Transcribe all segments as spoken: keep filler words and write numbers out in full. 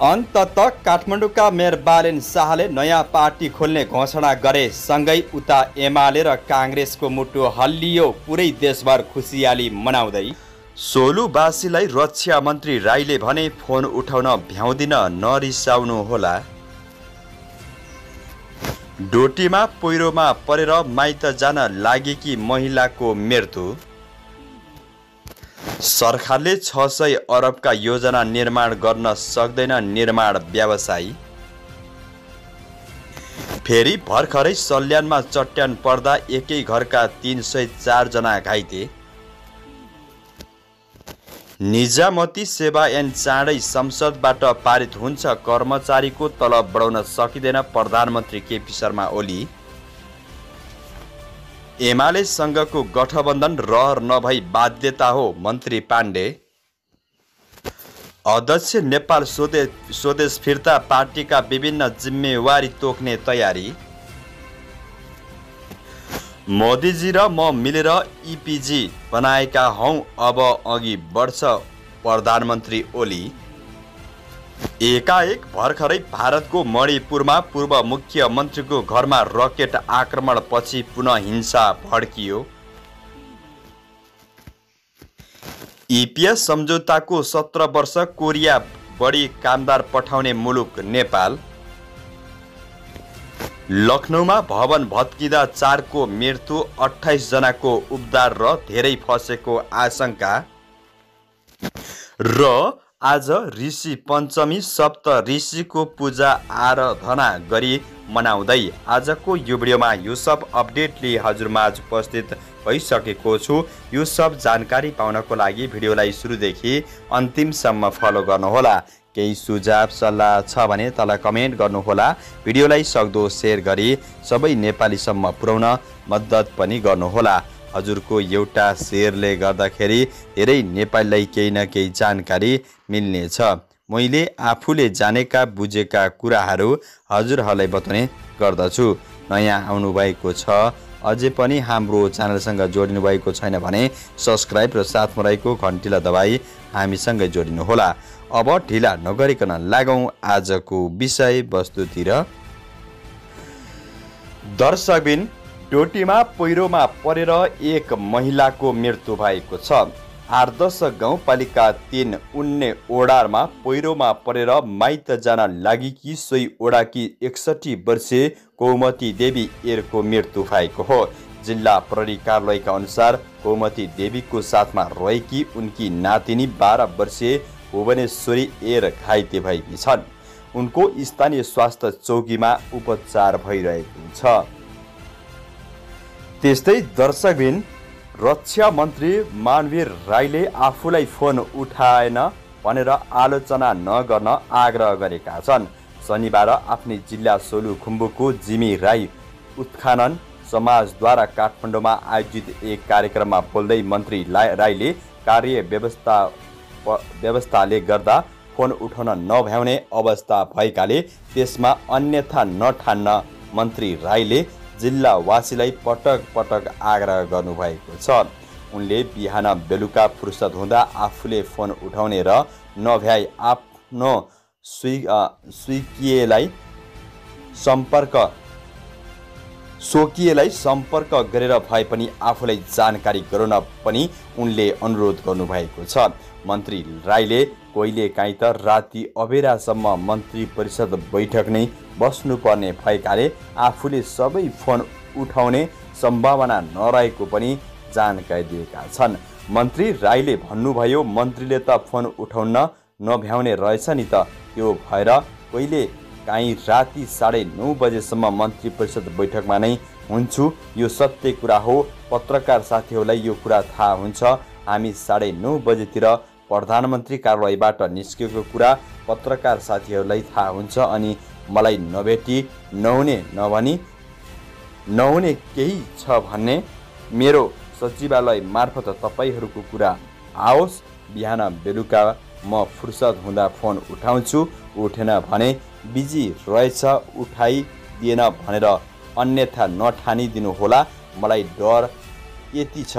अन्ततः काठमाडौँका मेयर बालेन शाहले नयाँ पार्टी खोल्ने घोषणा गरे। सँगै उता एमाले र काङ्ग्रेसको मुटु हल्लियो। पुरै देशभर खुसियाली मनाउँदै सोलुबासीलाई रक्षा मन्त्री राईले भने फोन उठाउन भ्याउँदिन, नरिसाउनु होला। डोटीमा पहिरोमा परेर माइत जान लागेकी महिलाको मृत्यु। सरकारले छ सय अरबका योजना निर्माण गर्न सक्दैन निर्माण व्यवसायी। फेरि भर्खरै सल्यानमा चट्यान पर्दा एकै घरका तीन सय चार जना घाइते। निजामती सेवा ऐन चाँडै संसदबाट पारित हुन्छ। कर्मचारीको तलब बढाउन सकिँदैन, प्रधानमन्त्री केपी शर्मा ओली। एमाले सँगको गठबन्धन रहर नभई बाध्यता हो, मन्त्री पाण्डे। अध्यक्ष नेपाल स्वदेश स्वदेश फिर्ता, पार्टीका विभिन्न जिम्मेवारी तोक्ने तयारी। मोदीजी र म मिलेर इपिजी बनाएका हौं, अब अघि बढ्छ प्रधानमन्त्री ओली। एकाएक भर्खरै भारतको मणिपुरमा पूर्व मुख्यमन्त्रीको घरमा रकेट आक्रमण पछि पुनः हिंसा भड्कियो। इपिएस सम्झौताको सत्र वर्ष, कोरिया बढी कामदार पठाउने मुलुक नेपाल। लखनऊमा भवन भत्किँदा चारको मृत्यु, अट्ठाइस जनाको उद्धार र धेरै फसेको आशंका। र आज ऋषि पञ्चमी, सप्त ऋषिको पूजा आराधना गरी मनाउँदै आजको यो भिडियोमा यो सब अपडेट लिई हजुरमाझ उपस्थित भइसकेको छु। यो सब जानकारी पाउनको लागि भिडियोलाई सुरुदेखि अन्तिमसम्म फलो गर्नुहोला। केही सुझाव सल्लाह छ भने तल कमेन्ट गर्नुहोला। भिडियोलाई सक्दो सेयर गरी सबै नेपालीसम्म पुर्याउन मद्दत पनि गर्नुहोला। हजुरको एउटा सेयरले गर्दाखेरि धेरै नेपालीलाई केही न केही जानकारी मिल्नेछ। मैले आफूले जानेका बुझेका कुराहरू हजुरहरूलाई बताउने गर्दछु। नयाँ आउनुभएको छ, अझै पनि हाम्रो च्यानलसँग जोडिनु भएको छैन भने सब्सक्राइब र साथमा रहेको घन्टीलाई दबाई हामीसँगै जोडिनुहोला। अब ढिला नगरिकन लागौँ आजको विषय वस्तुतिर। दर्शकबिन, डोटीमा पहिरोमा परेर एक महिलाको मृत्यु भएको छ। आदर्श गाउँपालिका तीन उन्ने ओडारमा पहिरोमा परेर माइत जान लागेकी सोही ओडाकी एकसठी वर्षीय कौमती देवी एरको मृत्यु भएको हो। जिल्ला प्रहरी कार्यालयका अनुसार कौमती देवीको साथमा रहेकी उनकी नातिनी बाह्र वर्षीय भुवनेश्वरी एर घाइते भएकी छन्। उनको स्थानीय स्वास्थ्य चौकीमा उपचार भइरहेको छ। त्यस्तै दर्शकबिन, रक्षा मन्त्री मानवीर राईले आफूलाई फोन उठाएन भनेर आलोचना नगर्न आग्रह गरेका छन्। शनिबार आफ्नै जिल्ला सोलुखुम्बुको जिमी राई उत्खनन समाजद्वारा काठमाडौँमा आयोजित एक कार्यक्रममा बोल्दै मन्त्री राईले कार्य व्यवस्था व्यवस्थाले गर्दा फोन उठाउन नभ्याउने अवस्था भएकाले त्यसमा अन्यथा नठान्न मन्त्री राईले जिल्लावासीलाई पटक पटक आग्रह गर्नुभएको छ। उनले बिहान बेलुका फुर्सद हुँदा आफूले फोन उठाउने र नभ्याई आफ्नो स्वी स्विकीयलाई सम्पर्क स्वकीयलाई सम्पर्क गरेर भए पनि आफूलाई जानकारी गराउन पनि उनले अनुरोध गर्नुभएको छ। मन्त्री राईले कहिलेकाहीँ त राति अबेरासम्म मन्त्री परिषद बैठक नै बस्नुपर्ने भएकाले आफूले सबै फोन उठाउने सम्भावना नरहेको पनि जानकारी दिएका छन्। मन्त्री राईले भन्नुभयो, मन्त्रीले त फोन उठाउन नभ्याउने रहेछ नि त, त्यो भएर कहिले काहीँ राति साढे नौ बजेसम्म मन्त्री परिषद बैठकमा नै हुन्छु। यो सत्य कुरा हो, पत्रकार साथीहरूलाई यो कुरा थाहा हुन्छ। हामी साढे नौ बजेतिर प्रधानमन्त्री कार्यालयबाट निस्केको कुरा पत्रकार साथीहरूलाई थाहा हुन्छ। अनि मलाई नभेटी नहुने नभनी नहुने केही छ भन्ने मेरो सचिवालय मार्फत तपाईँहरूको कुरा आओस्। बिहान बेलुका म फुर्सद हुँदा फोन उठाउँछु, उठेन भने बिजी रहेछ उठाइदिएन भनेर अन्यथा नठानिदिनु होला। मलाई डर यति छ,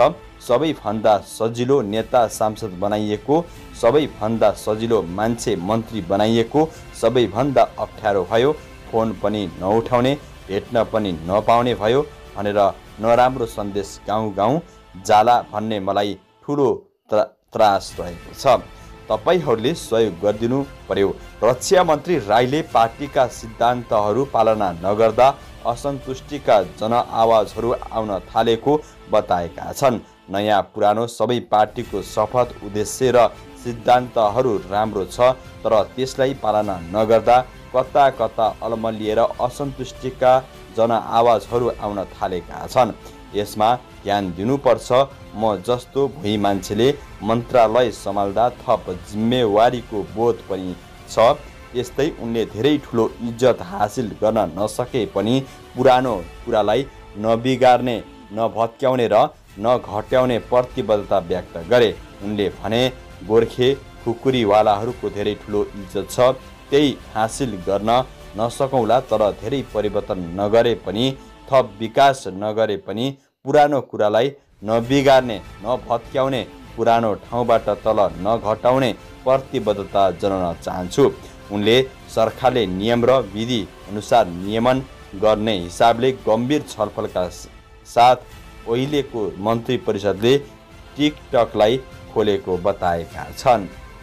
सबैभन्दा सजिलो नेता सांसद बनाइएको, सबैभन्दा सजिलो मान्छे मन्त्री बनाइएको, सबैभन्दा अप्ठ्यारो भयो, फोन पनि नउठाउने, भेट्न पनि नपाउने भयो भनेर नराम्रो सन्देश गाउँ गाउँ जाला भन्ने मलाई ठुलो त्रास रहेको छ। तपाईहरूले सहयोग गरिदिनु पर्यो। रक्षा मन्त्री राईले पार्टीका सिद्धान्तहरू पालना नगर्दा असन्तुष्टिका जनआवाजहरू आउन थालेको बताएका छन्। नयाँ पुरानो सबै पार्टीको शपथ, उद्देश्य र सिद्धान्तहरू राम्रो छ, तर त्यसलाई पालना नगर्दा कता कता अलमलिएर असन्तुष्टिका जनआवाजहरू आउन थालेका छन्। यसमा ध्यान दिनुपर्छ। म जस्तो भुइँ मान्छेले मन्त्रालय सम्हाल्दा थप जिम्मेवारीको बोध पनि छ। यस्तै उनले धेरै ठुलो इज्जत हासिल गर्न नसके पनि पुरानो कुरालाई नबिगार्ने, नभत्क्याउने र नघट्याउने प्रतिबद्धता व्यक्त गरे। उनले भने गोर्खे खुकुरीवालाहरूको धेरै ठुलो इज्जत छ, त्यही हासिल गर्न नसकौँला, तर धेरै परिवर्तन नगरे पनि, थप विकास नगरे पनि पुरानो कुरालाई नबिगार्ने, नभत्क्याउने, पुरानो ठाउँबाट तल नघटाउने प्रतिबद्धता जनाउन चाहन्छु। उनले सरकारले नियम र विधि अनुसार नियमन गर्ने हिसाबले गम्भीर छलफलका साथ अहिलेको मन्त्री परिषदले टिकटकलाई खोलेको बताएका छन्।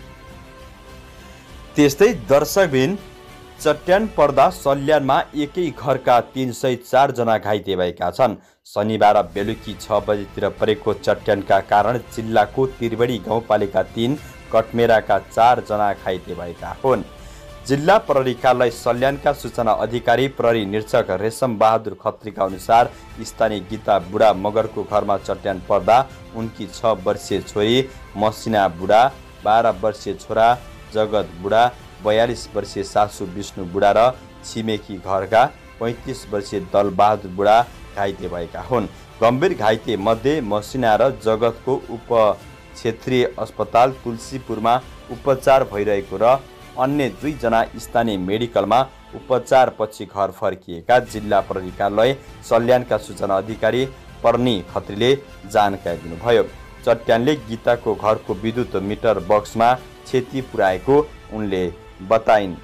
त्यस्तै दर्शकबिन चट्यान पर्दा सल्यानमा एकै घरका तीन सय चार जना घाइते भएका छन्। शनिबार बेलुकी छ बजेतिर परेको चट्यानका कारण जिल्लाको त्रिवेणी गाउँपालिका तीन, कटमेराका चार जना घाइते भएका हुन्। जिल्ला प्रहरी कार्यालय सल्यानका सूचना अधिकारी प्रहरी निरीक्षक रेशम बहादुर खत्रीका अनुसार स्थानीय गीता बुढा मगरको घरमा चट्यान पर्दा उनकी छ वर्षीय छोरी मसिना बुढा, बाह्र वर्षीय छोरा जगत बुढा, बयालिस वर्षीय सासू विष्णु बुढा र छिमेकी घरका पैँतिस वर्षीय दलबहादुर बुढा घाइते भएका हुन्। गम्भीर घाइते मध्ये मसिना र जगतको उप क्षेत्रीय अस्पताल तुलसीपुरमा उपचार भइरहेको र अन्य दुईजना स्थानीय मेडिकलमा उपचार पछि घर फर्किएका जिल्ला प्रहरी कार्यालय सल्यानका सूचना अधिकारी पर्नी खत्रीले जानकारी दिनुभयो। चट्यानले गीताको घरको विद्युत मिटर बक्समा क्षति पुर्याएको उनले बताइन्।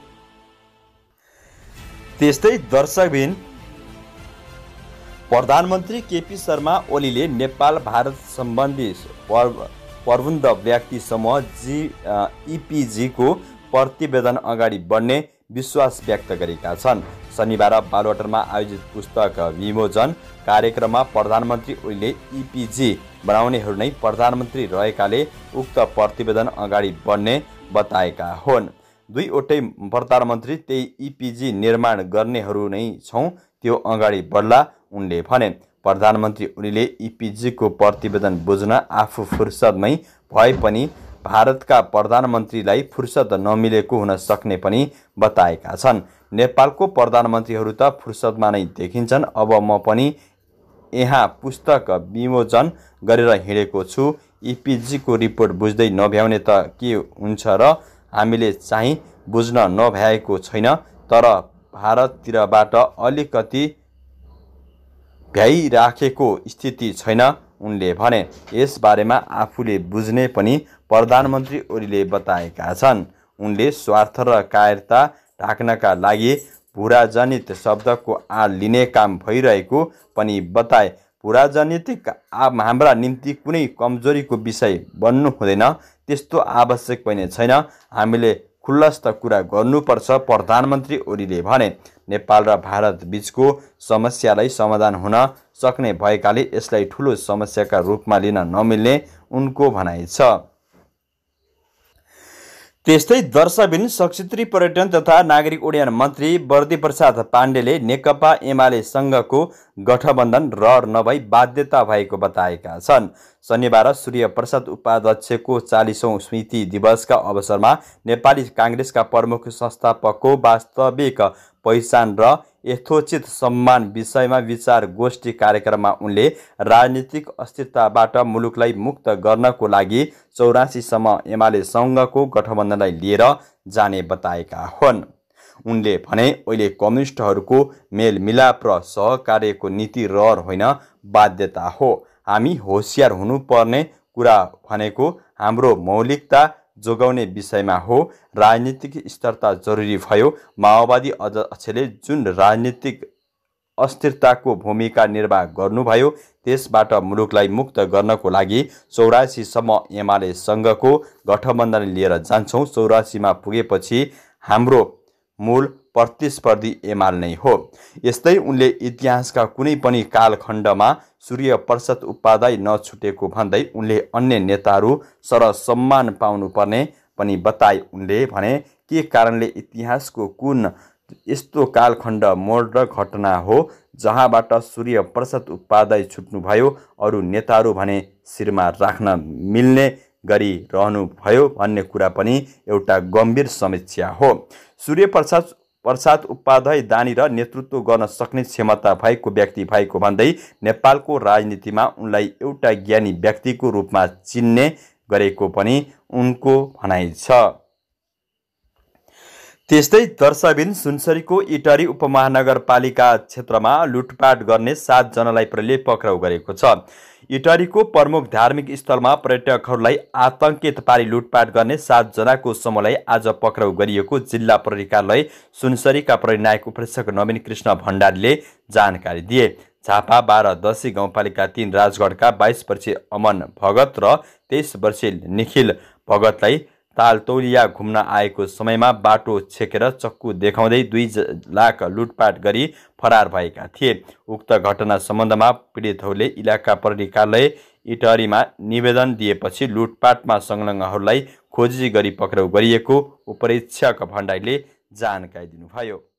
त्यस्तै दर्शकबिन प्रधानमन्त्री केपी शर्मा ओलीले नेपाल भारत सम्बन्धी प्रबुद्ध व्यक्ति समूह जी इपिजीको प्रतिवेदन अगाडि बढ्ने विश्वास व्यक्त गरेका छन्। शनिबार बालुवाटारमा आयोजित पुस्तक विमोचन कार्यक्रममा प्रधानमन्त्री ओलीले इपिजी बनाउनेहरू नै प्रधानमन्त्री रहेकाले उक्त प्रतिवेदन अगाडि बढ्ने बताएका हुन्। दुईवटै प्रधानमन्त्री त्यही इपिजी निर्माण गर्नेहरू नै छौँ, त्यो अगाडि बढ्ला उनले भने। प्रधानमन्त्री ओलीले इपिजीको प्रतिवेदन बुझ्न आफू फुर्सदमै भए पनि भारतका प्रधानमन्त्रीलाई फुर्सद नमिलेको हुन सक्ने पनि बताएका छन्। नेपालको प्रधानमन्त्रीहरू त फुर्सदमा नै देखिन्छन्, अब म पनि यहाँ पुस्तक विमोचन गरेर हिँडेको छु। इपिजीको रिपोर्ट बुझ्दै नभ्याउने त के हुन्छ र हामीले चाहिँ बुझ्न नभ्याएको छैन, तर भारततिरबाट अलिकति भ्याइराखेको स्थिति छैन उनले भने। यस बारेमा आफूले बुझ्ने पनि प्रधानमन्त्री ओलीले बताएका छन्। उनले स्वार्थ र कायरता ढाक्नका लागि भूराजनीति शब्दको आड लिने काम भइरहेको पनि बताए। भूराजनीतिक आब हाम्रा निम्ति कुनै कमजोरीको विषय बन्नु हुँदैन, त्यस्तो आवश्यक पनि छैन, हामीले खुल्लस्त कुरा गर्नुपर्छ प्रधानमन्त्री ओलीले भने। नेपाल र भारत बीचको समस्यालाई समाधान हुन सक्ने भएकाले यसलाई ठुलो समस्याका रूपमा लिन नमिल्ने उनको भनाइ छ। त्यस्तै दर्शकबिन संस्कृति पर्यटन तथा नागरिक उड्डयन मन्त्री बर्दीप्रसाद पाण्डेले नेकपा एमालेसँगको गठबन्धन रहर नभई बाध्यता भएको बताएका छन्। शनिबार सूर्य प्रसाद उपाध्यक्षको चालिसौँ स्मृति दिवसका अवसरमा नेपाली काङ्ग्रेसका प्रमुख संस्थापकको वास्तविक पहिचान र यथोचित सम्मान विषयमा विचार गोष्ठी कार्यक्रममा उनले राजनीतिक अस्थिरताबाट मुलुकलाई मुक्त गर्नको लागि चौरासीसम्म एमालेसँगको गठबन्धनलाई लिएर जाने बताएका हुन्। उनले भने अहिले कम्युनिस्टहरूको मेलमिलाप र सहकार्यको नीति रहर होइन, बाध्यता हो। हामी होसियार हुनुपर्ने कुरा भनेको हाम्रो मौलिकता जोगाउने विषयमा हो। राजनीतिक स्थिरता जरुरी भयो। माओवादी अध्यक्षले जुन राजनीतिक अस्थिरताको भूमिका निर्वाह गर्नुभयो त्यसबाट मुलुकलाई मुक्त गर्नको लागि चौरासीसम्म एमालेसँगको गठबन्धन लिएर जान्छौँ। चौरासीमा पुगेपछि हाम्रो मूल प्रतिस्पर्धी एमाले नै हो। यस्तै उनले इतिहासका कुनै पनि कालखण्डमा सूर्य प्रसाद उपाध्याय नछुटेको भन्दै उनले अन्य नेताहरू सरह सम्मान पाउनुपर्ने पनि बताए। उनले भने के कारणले इतिहासको कुन यस्तो कालखण्ड मोड घटना हो जहाँबाट सूर्य प्रसाद उपाध्याय छुट्नुभयो, अरू नेताहरू भने शिरमा राख्न मिल्ने गरी रहनुभयो भन्ने कुरा पनि एउटा गम्भीर समीक्षा हो। सूर्य प्रसाद प्रसाद उपाध्याय दानी र नेतृत्व गर्न सक्ने क्षमता भएको व्यक्ति भएको भन्दै नेपालको राजनीतिमा उनलाई एउटा ज्ञानी व्यक्तिको रूपमा चिन्ने गरेको पनि उनको भनाइ छ। त्यस्तै दर्शकबिन सुनसरीको इटहरी उपमहानगरपालिका क्षेत्रमा लुटपाट गर्ने सात जनालाई प्रहरीले पक्राउ गरेको छ। इटहरीको प्रमुख धार्मिक स्थलमा पर्यटकहरूलाई आतंकित पारी लुटपाट गर्ने सात जनाको समूहलाई आज पक्राउ गरिएको जिल्ला प्रहरी कार्यालय सुनसरीका प्रहरी नायक उपरीक्षक नवीन कृष्ण भण्डारीले जानकारी दिए। झापा बाह्र दशी गाउँपालिका तीन राजगढका बाइस वर्षीय अमन भगत र तेइस वर्षीय निखिल भगतलाई तालतौलिया घुम्न आएको समयमा बाटो छेकेर चक्कु देखाउँदै दुई लाख लुटपाट गरी फरार भएका थिए। उक्त घटना सम्बन्धमा पीडितहरूले इलाका प्रहरी कार्यालय इटहरीमा निवेदन दिएपछि लुटपाटमा संलग्नहरूलाई खोजी गरी पक्राउ गरिएको उपरीक्षक भण्डारीले जानकारी दिनुभयो।